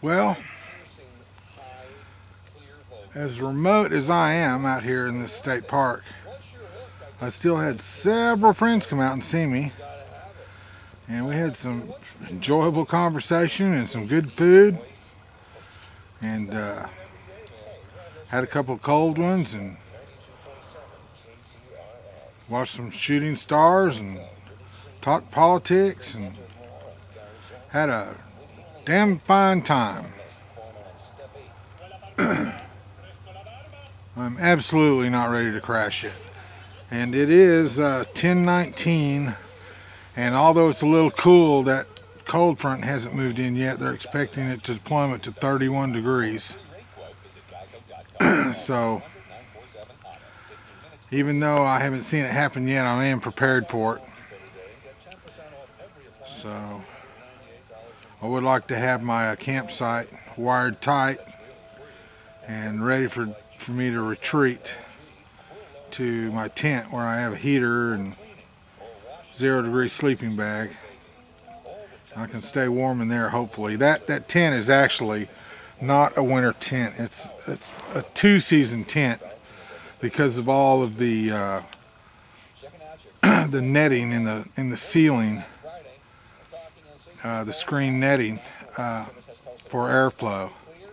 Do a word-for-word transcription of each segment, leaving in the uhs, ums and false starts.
Well, as remote as I am out here in this state park, I still had several friends come out and see me, and we had some enjoyable conversation and some good food, and uh, had a couple of cold ones and watched some shooting stars and talked politics and had a damn fine time. I'm absolutely not ready to crash yet. And it is uh, ten nineteen, and although it's a little cool, that cold front hasn't moved in yet. They're expecting it to plummet to thirty-one degrees. So, even though I haven't seen it happen yet, I am prepared for it. So, I would like to have my uh, campsite wired tight and ready for, for me to retreat to my tent where I have a heater and zero degree sleeping bag. I can stay warm in there, hopefully. That that tent is actually not a winter tent. It's it's a two season tent because of all of the uh, the netting in the in the ceiling, uh, the screen netting uh, for airflow.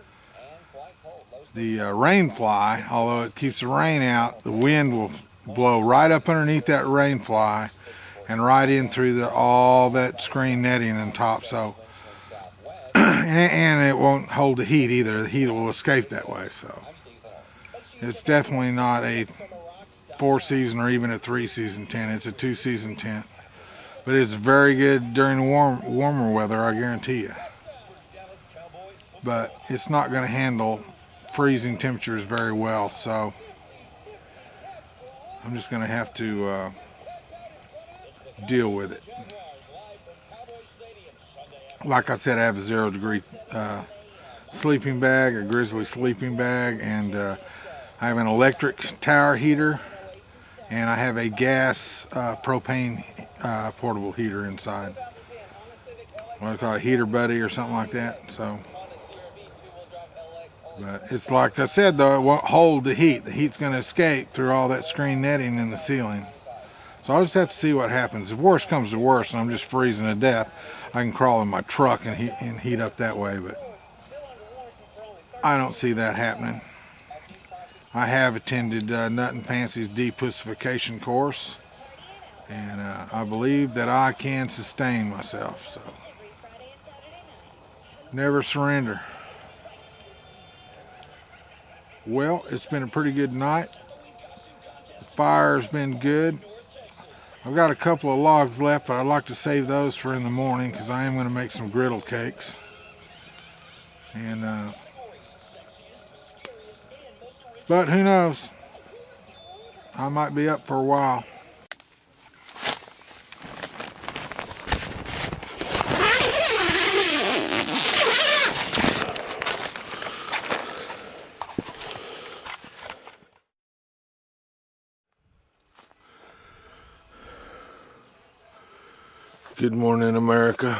The uh, rain fly, although it keeps the rain out, the wind will blow right up underneath that rain fly and right in through the, all that screen netting on top. So, and, and it won't hold the heat either. The heat will escape that way. So, it's definitely not a four season or even a three season tent. It's a two season tent, but it's very good during warm, warmer weather, I guarantee you. But it's not going to handle freezing temperatures very well, so I'm just going to have to uh, deal with it. Like I said, I have a zero degree uh, sleeping bag, a grizzly sleeping bag, and uh, I have an electric tower heater, and I have a gas uh, propane uh, portable heater inside. What do I call it, heater buddy or something like that. So. But it's like I said, though, it won't hold the heat. The heat's going to escape through all that screen netting in the ceiling. So I'll just have to see what happens. If worse comes to worse and I'm just freezing to death, I can crawl in my truck and heat, and heat up that way. But I don't see that happening. I have attended uh, Nut and Fancy's depussification course, and uh, I believe that I can sustain myself. So never surrender. Well, it's been a pretty good night. The fire's been good. I've got a couple of logs left, but I'd like to save those for in the morning because I am going to make some griddle cakes. And, uh, but who knows? I might be up for a while. Good morning, America.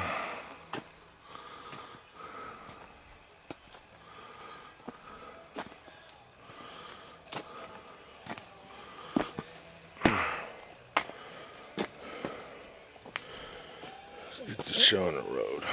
Let's get this show on the road.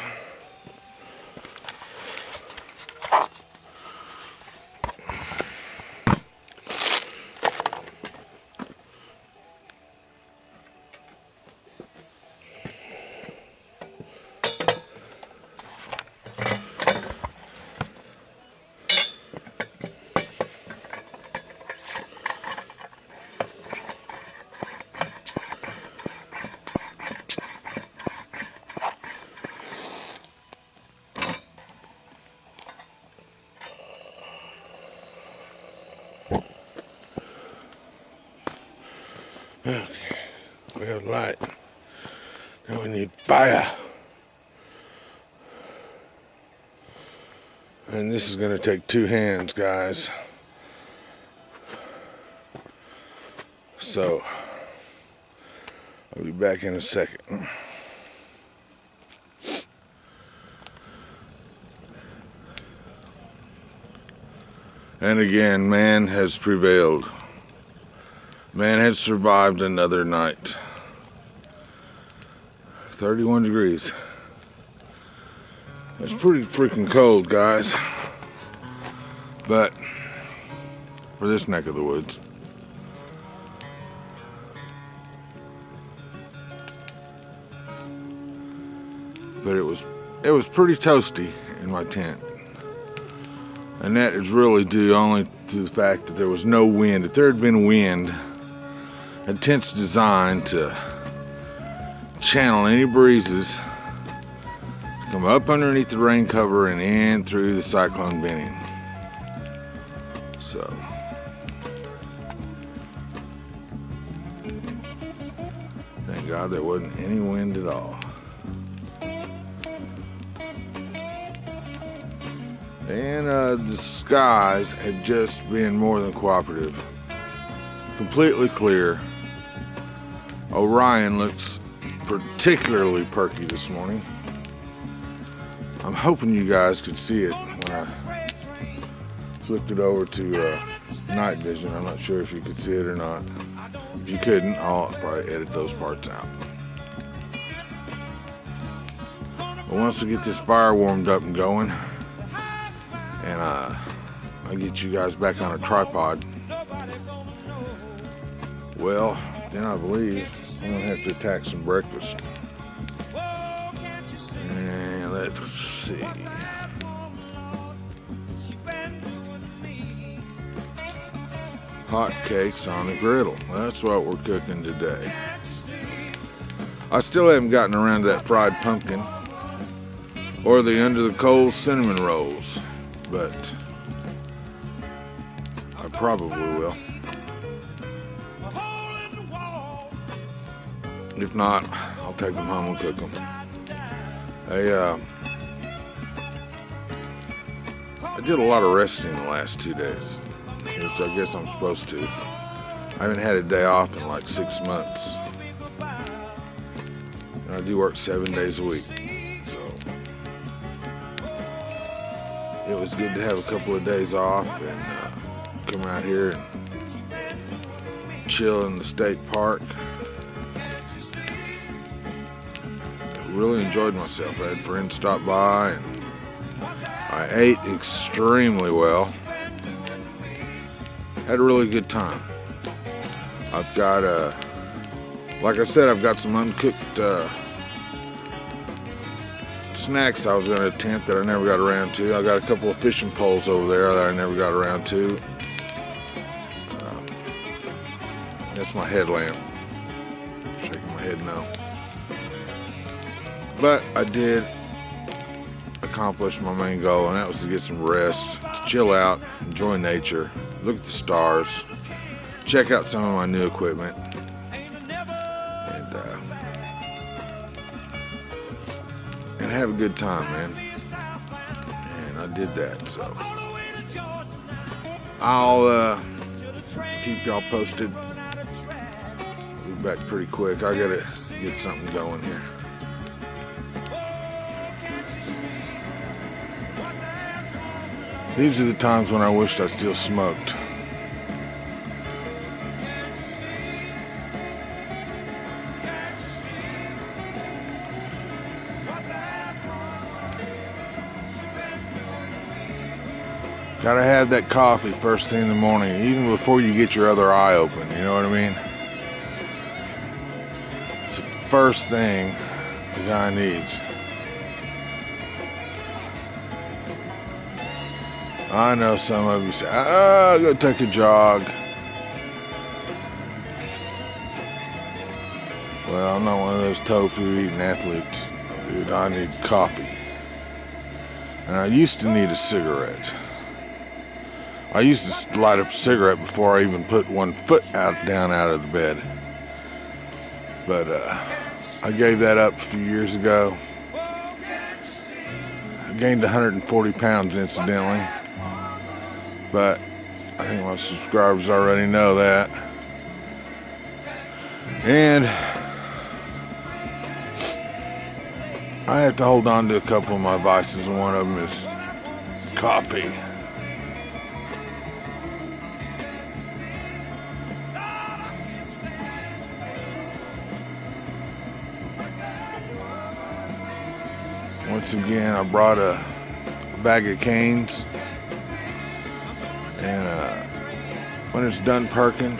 Okay, we have light. Now we need fire. And this is going to take two hands, guys. So, I'll be back in a second. And again, man has prevailed. Man has survived another night. thirty-one degrees. It's pretty freaking cold, guys. But for this neck of the woods. But it was it was pretty toasty in my tent. And that is really due only to the fact that there was no wind. If there had been wind, a tent's designed to channel any breezes to come up underneath the rain cover and in through the cyclone binning. So thank God there wasn't any wind at all. And uh, the skies have just been more than cooperative. Completely clear. Orion looks particularly perky this morning. I'm hoping you guys could see it when I flipped it over to uh, night vision. I'm not sure if you could see it or not. If you couldn't, I'll probably edit those parts out. But once we get this fire warmed up and going, and uh, I'll get you guys back on a tripod, well, then I believe I'm gonna have to attack some breakfast. And let's see. Hot cakes on the griddle. That's what we're cooking today. I still haven't gotten around to that fried pumpkin or the under the coals cinnamon rolls, but I probably will. If not, I'll take them home and cook them. I, uh, I did a lot of resting the last two days, which I guess I'm supposed to. I haven't had a day off in like six months. And I do work seven days a week, so it was good to have a couple of days off and uh, come out here and chill in the state park. Really enjoyed myself. I had friends stop by and I ate extremely well. Had a really good time. I've got, uh, like I said, I've got some uncooked uh, snacks I was going to attempt that I never got around to. I got a couple of fishing poles over there that I never got around to. Uh, that's my headlamp. Shaking my head no. But I did accomplish my main goal, and that was to get some rest, to chill out, enjoy nature, look at the stars, check out some of my new equipment, and uh, and have a good time, man. And I did that, so I'll uh, keep y'all posted. I'll be back pretty quick. I gotta get something going here. These are the times when I wished I still smoked. Gotta have that coffee first thing in the morning, even before you get your other eye open, you know what I mean? It's the first thing the guy needs. I know some of you say, ah, go take a jog. Well, I'm not one of those tofu eating athletes, dude. I need coffee. And I used to need a cigarette. I used to light up a cigarette before I even put one foot out down out of the bed. But uh, I gave that up a few years ago. I gained one hundred forty pounds incidentally. But I think my subscribers already know that. And I have to hold on to a couple of my vices, and one of them is coffee. Once again, I brought a bag of canes, and uh, when it's done perking,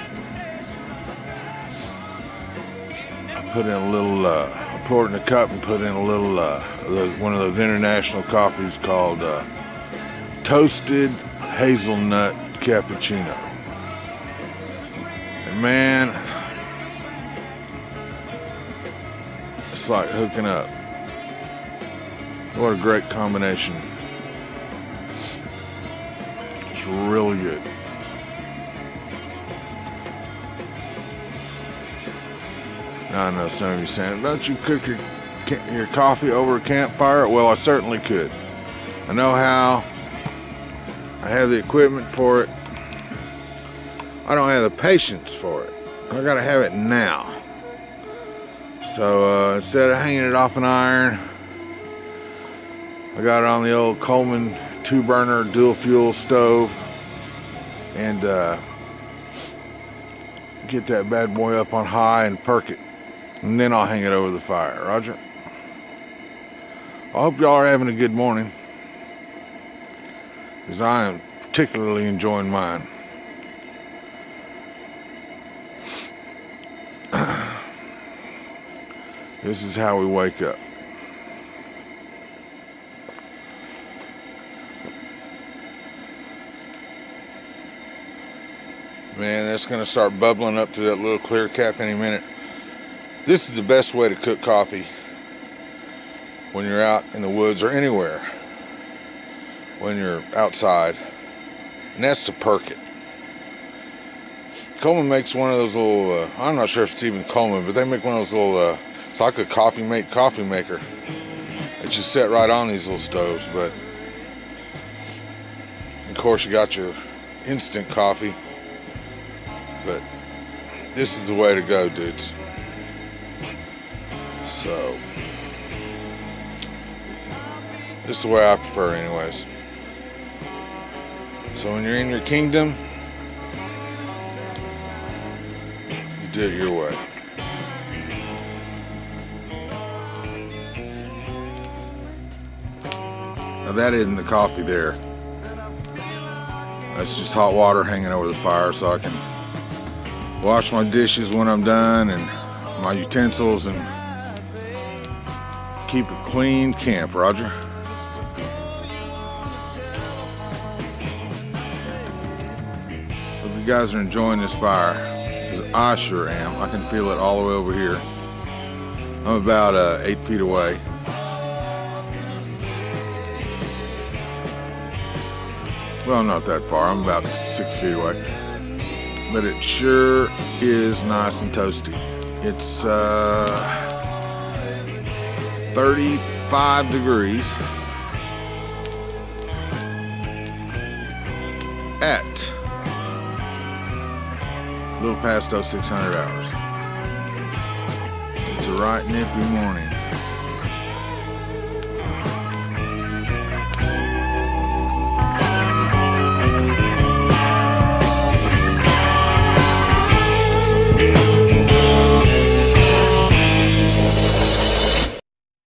I put in a little, uh, I pour it in a cup and put in a little, uh, one of those international coffees called uh, Toasted Hazelnut Cappuccino. And man, it's like hooking up. What a great combination. It's really good. Now I know some of you saying, don't you cook your, your coffee over a campfire? Well, I certainly could. I know how. I have the equipment for it. I don't have the patience for it. I gotta have it now. So uh, instead of hanging it off an iron, I got it on the old Coleman two burner dual fuel stove, and uh, get that bad boy up on high and perk it, and then I'll hang it over the fire. Roger. I hope y'all are having a good morning, because I am particularly enjoying mine. This is how we wake up. Man, that's going to start bubbling up to that little clear cap any minute. This is the best way to cook coffee when you're out in the woods or anywhere, when you're outside, and that's to perk it. Coleman makes one of those little, uh, I'm not sure if it's even Coleman, but they make one of those little, uh, it's like a coffee mate coffee maker that you set right on these little stoves. But of course you got your instant coffee, but this is the way to go, dudes. So this is the way I prefer anyways. So when you're in your kingdom, you do it your way. Now that isn't the coffee there. That's just hot water hanging over the fire so I can wash my dishes when I'm done and my utensils and keep a clean camp, Roger. Hope you guys are enjoying this fire, because I sure am. I can feel it all the way over here. I'm about uh, eight feet away. Well, not that far. I'm about six feet away. But it sure is nice and toasty. It's uh, thirty-five degrees at a little past those six hundred hours. It's a right nippy morning.